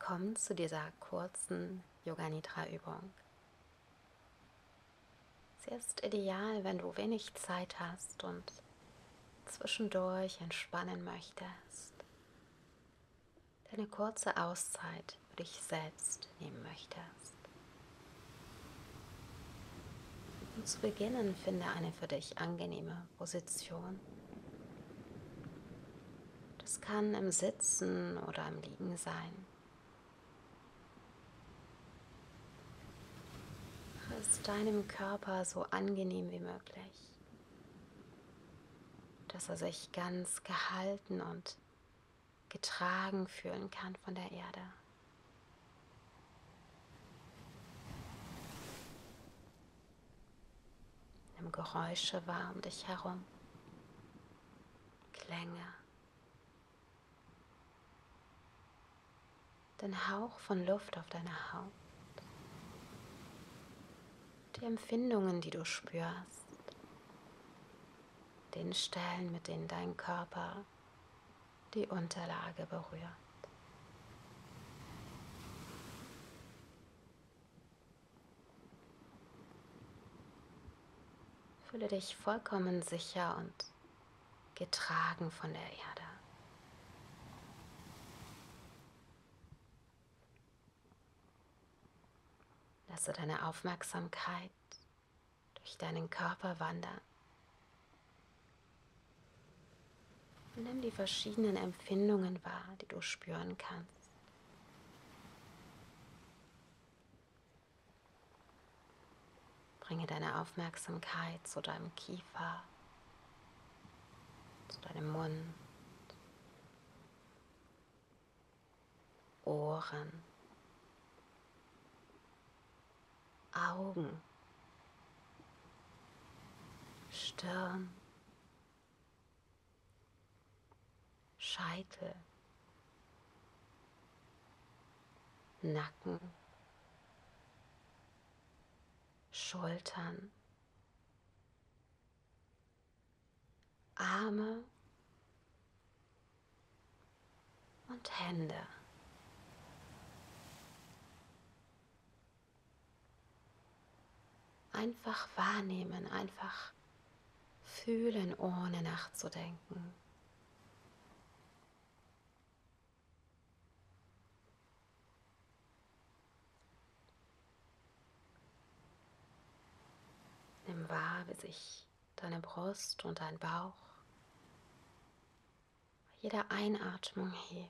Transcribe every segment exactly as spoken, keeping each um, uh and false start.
willkommen zu dieser kurzen Yoga Nidra Übung. Sie ist ideal, wenn du wenig Zeit hast und zwischendurch entspannen möchtest, deine kurze Auszeit für dich selbst nehmen möchtest. Und zu beginnen finde eine für dich angenehme Position. Das kann im Sitzen oder im Liegen sein. Mach es deinem Körper so angenehm wie möglich, dass er sich ganz gehalten und getragen fühlen kann von der Erde. Nimm Geräusche wahr um dich herum, Klänge, den Hauch von Luft auf deiner Haut, die Empfindungen, die du spürst, den Stellen, mit denen dein Körper die Unterlage berührt. Fühle dich vollkommen sicher und getragen von der Erde. Lasse deine Aufmerksamkeit durch deinen Körper wandern. Und nimm die verschiedenen Empfindungen wahr, die du spüren kannst. Bringe deine Aufmerksamkeit zu deinem Kiefer, zu deinem Mund, Ohren, Augen, Stirn, Scheitel, Nacken, Schultern, Arme und Hände. Einfach wahrnehmen, einfach fühlen, ohne nachzudenken. Nimm wahr, wie sich deine Brust und dein Bauch bei jeder Einatmung hebt,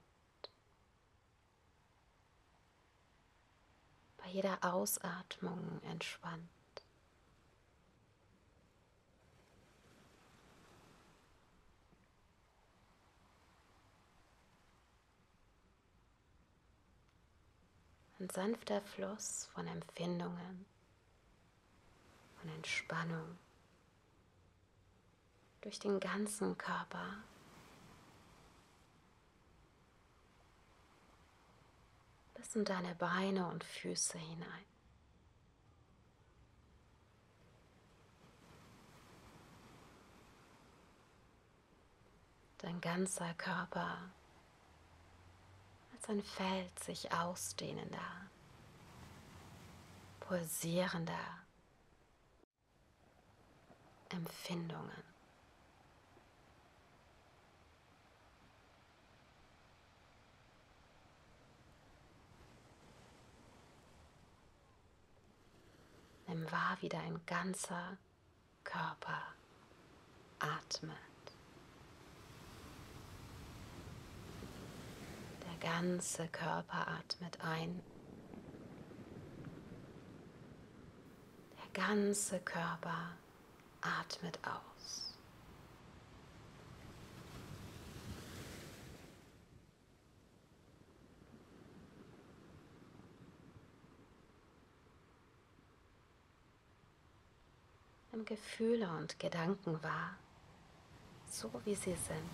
bei jeder Ausatmung entspannt. Ein sanfter Fluss von Empfindungen, von Entspannung durch den ganzen Körper. Bis in deine Beine und Füße hinein. Dein ganzer Körper als ein Feld sich ausdehnender, pulsierender Empfindungen. Nimm wahr, wie dein ganzer Körper atmet. Der ganze Körper atmet ein. Der ganze Körper atmet aus. Nimm Gefühle und Gedanken wahr, so wie sie sind.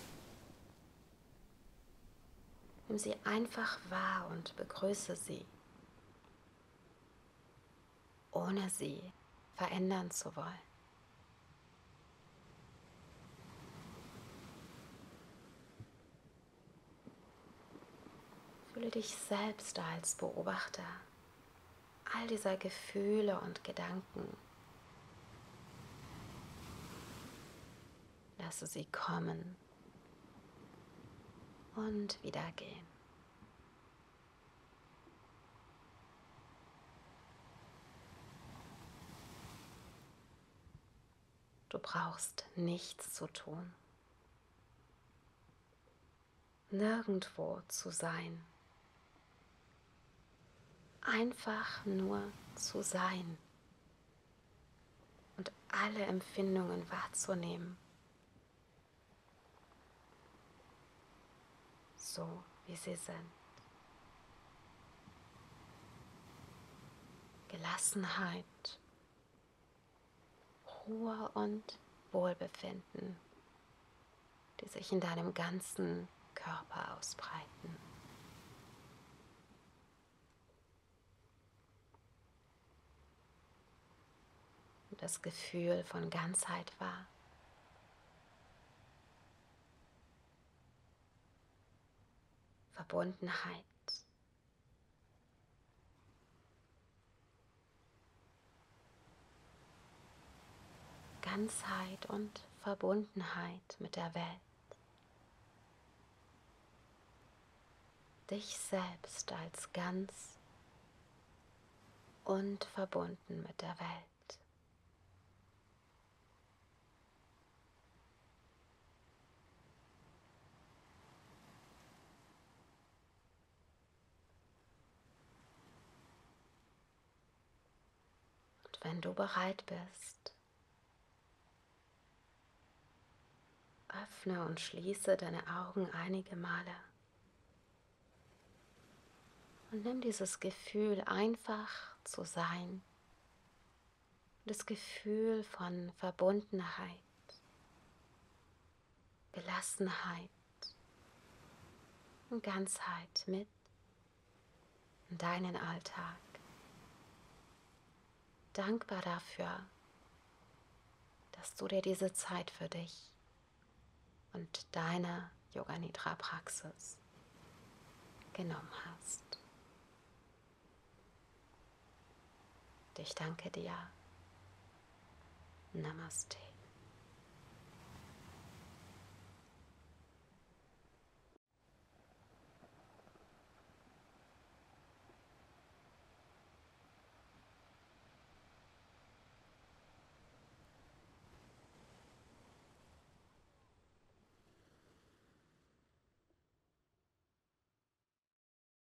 Nimm sie einfach wahr und begrüße sie, ohne sie verändern zu wollen. Fühle dich selbst als Beobachter all dieser Gefühle und Gedanken. Lasse sie kommen und wieder gehen. Du brauchst nichts zu tun, nirgendwo zu sein, einfach nur zu sein und alle Empfindungen wahrzunehmen, so wie sie sind. Gelassenheit, Ruhe und Wohlbefinden, die sich in deinem ganzen Körper ausbreiten. Und das Gefühl von Ganzheit wahr. Verbundenheit. Ganzheit und Verbundenheit mit der Welt. Dich selbst als ganz und verbunden mit der Welt. Und wenn du bereit bist, öffne und schließe deine Augen einige Male und nimm dieses Gefühl, einfach zu sein, das Gefühl von Verbundenheit, Gelassenheit und Ganzheit mit in deinen Alltag. Dankbar dafür, dass du dir diese Zeit für dich und deine Yoga Nidra Praxis genommen hast. Ich danke dir. Namaste.